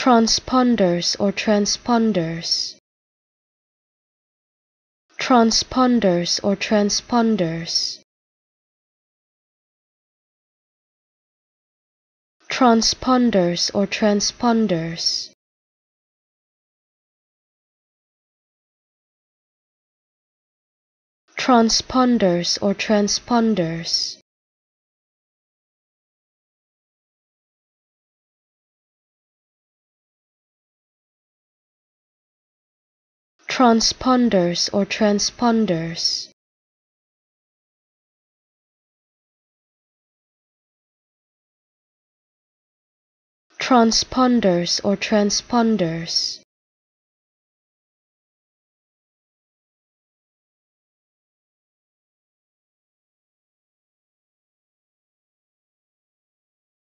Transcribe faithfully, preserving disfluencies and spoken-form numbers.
transponders or transponders, transponders or transponders, transponders or transponders, transponders or transponders, transponders or transponders, transponders or transponders,